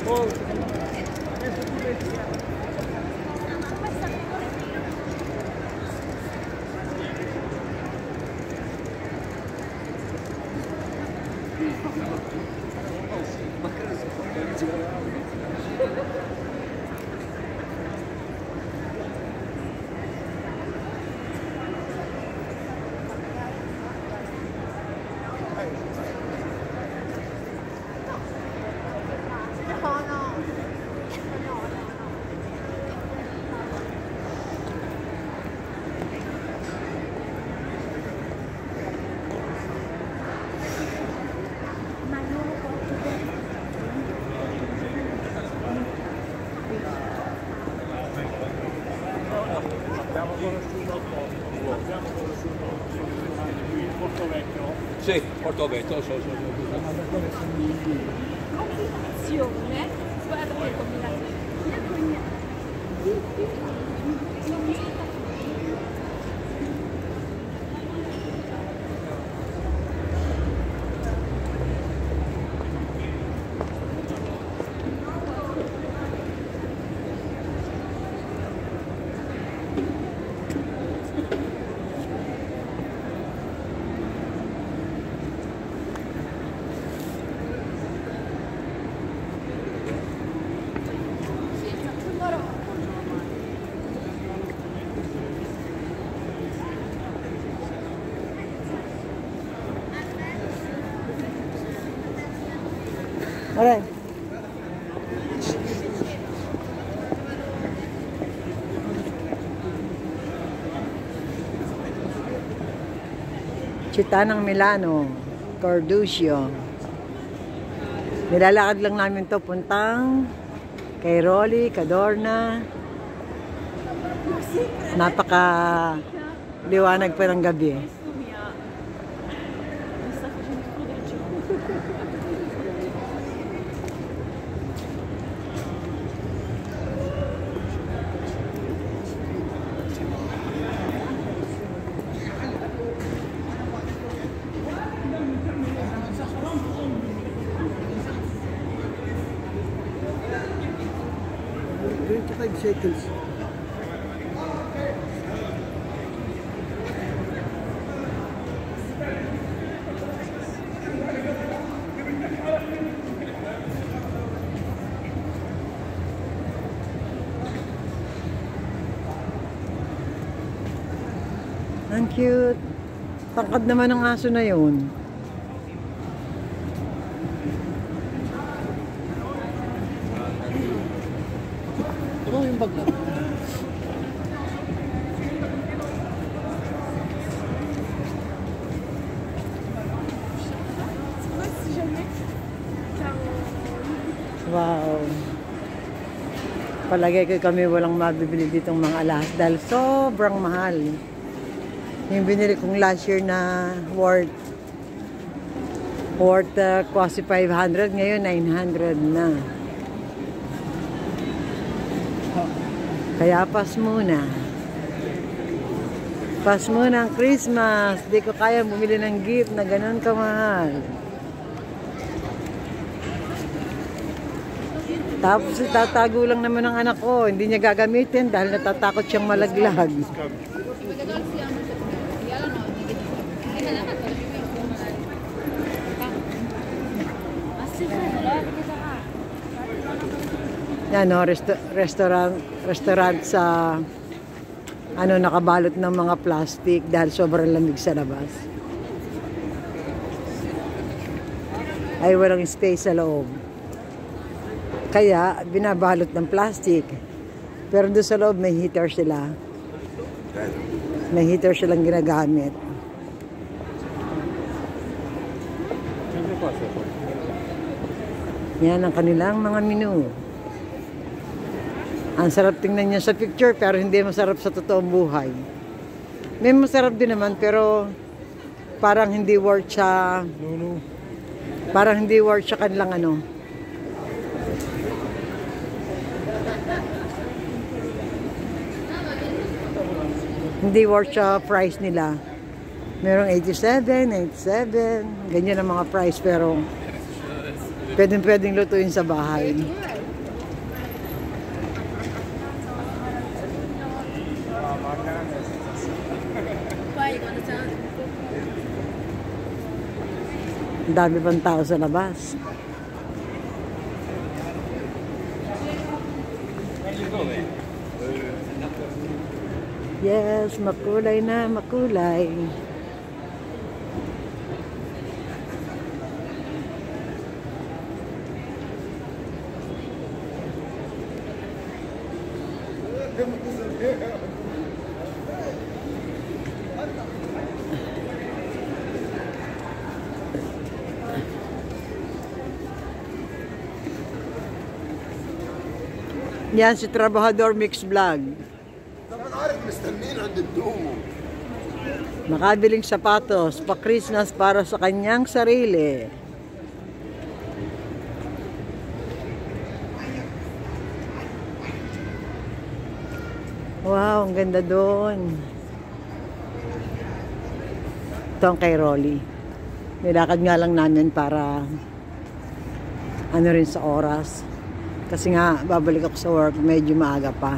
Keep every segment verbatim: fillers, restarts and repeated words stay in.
Sì, Portovetto, so, so, so. Combinazione, guarda che combinazione. Alright. Città ng Milano, Corduccio. Nilalakad lang namin to puntang kay Rolly, Cadorna. Napaka liwanag pa ng gabi. twenty-five seconds. Ang cute. Tangkad naman ng aso na yun. Ano yung bag na? Wow. Palagay ko kami walang mabibili ditong mga alahas dahil sobrang mahal. Yung binili kong last year na worth worth uh, quasi five hundred, ngayon nine hundred na. Kaya pas muna. Pas muna ang Christmas. Di ko kaya bumili ng gift na ganun kamahal. Tapos tatago lang naman ng anak ko. Hindi niya gagamitin dahil natatakot siyang malaglag. Yan o, resto restaurant, restaurant sa ano, nakabalot ng mga plastic dahil sobrang lamig sa labas. Ay walang space sa loob. Kaya binabalot ng plastic. Pero doon sa loob may heater sila. May heater silang ginagamit. Yan ang kanilang mga menu. Ang sarap tingnan niya sa picture pero hindi masarap sa totoong buhay. May masarap din naman pero parang hindi worth siya. No, no. Parang hindi worth siya kanilang ano. Hindi worth siya price nila. Merong eighty-seven, ninety-seven, ganyan ang mga price pero pwedeng pwedeng lutuin sa bahay. Ang dami pang tao sa labas. Yes, makulay na, makulay. Yan si Trabahador Mix Vlog. Makabiling sapatos, pa-Christmas para sa kanyang sarili. Wow, ang ganda doon. Ito ang kay Rolly. Nilakad nga lang namin para ano rin sa oras. Kasi nga, babalik ako sa work, medyo maaga pa.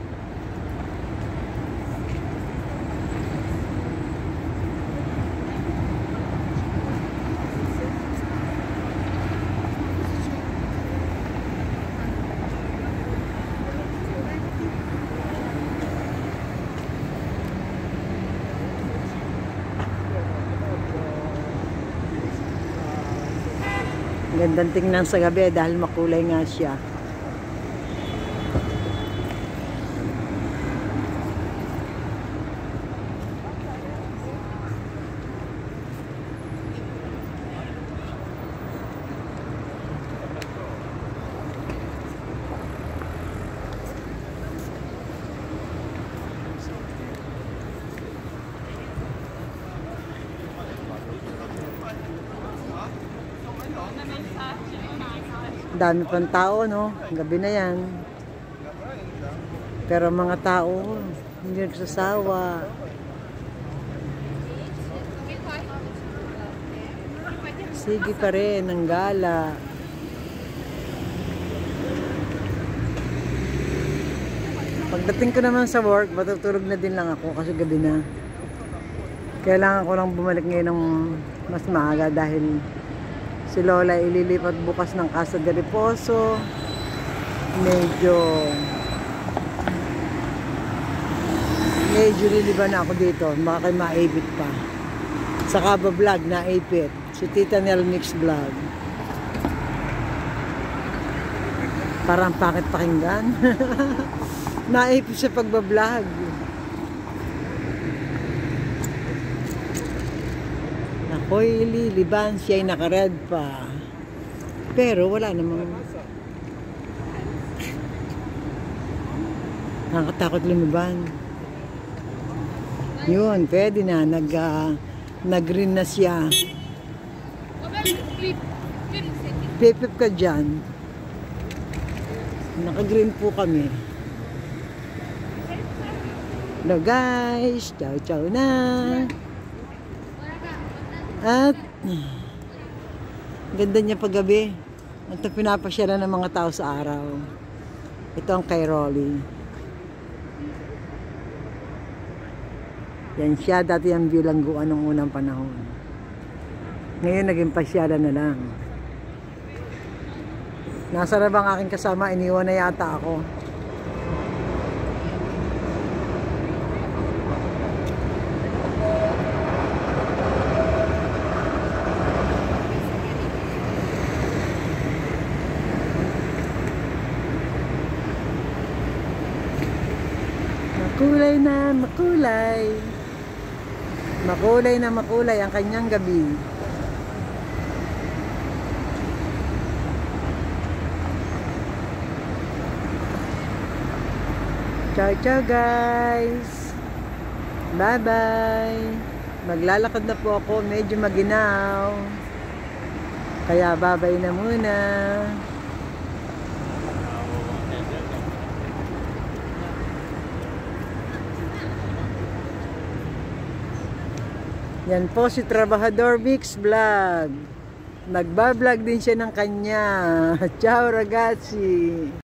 Gandang tingnan sa gabi dahil makulay nga siya. Dami pang tao, no? Gabi na yan. Pero mga tao, hindi nagsasawa. Sige pa rin, ang gala. Pagdating ko naman sa work, matutulog na din lang ako kasi gabi na. Kailangan ko lang bumalik ngayon ng mas maaga dahil si Lola ililipat bukas ng Casa de Reposo. Medyo medyo liliban ako dito. Baka kayo maibit pa. Saka ba vlog na ipit. Si Tita Nel Mix Vlog. Parang pakit pakinggan. Naipit sa pagbablog. Ako'y liliban, siya'y naka-red pa. Pero wala namang nakakatakot lumiban. Yun, pwede na. Nag, uh, nag-green na siya. Pipip ka dyan. Naka-green po kami. Hello guys, ciao ciao na. At ganda niya paggabi. Ito pinapasyalan ng mga tao sa araw. Ito ang kay Rolly. Yan siya, dati ang bilangguan ng unang panahon. Ngayon naging pasyalan na lang. Nasa na bang aking kasama? Iniwan na yata ako. Makulay na makulay. Makulay na makulay ang kanyang gabi. Ciao ciao guys. Bye bye. Maglalakad na po ako, medyo maginaw. Kaya bye bye na muna. Yan po si Trabahador Mix Vlog. Nagbablog din siya ng kanya. Ciao ragazzi.